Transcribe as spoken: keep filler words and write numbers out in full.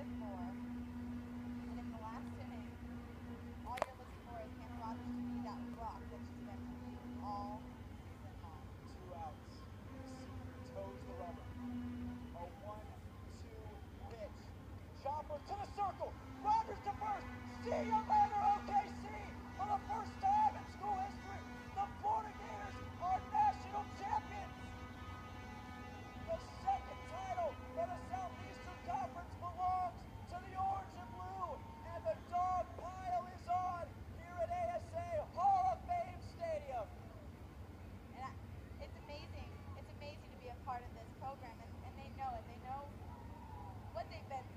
live for. And in the last inning, all you're looking for is Hannah Rogers to be that rock that she's been for you all season long. Two outs. Receiver toes the rubber. A one two pitch. Chopper to the circle. Rogers to first. See you later, O K C. For the first time in school history, the Florida Gators are national champions. The second title for the Southeastern Conference belongs to the Orange and Blue, and the dog pile is on here at A S A Hall of Fame Stadium. And I, it's amazing. It's amazing to be a part of this program, and, and they know it. They know what they've been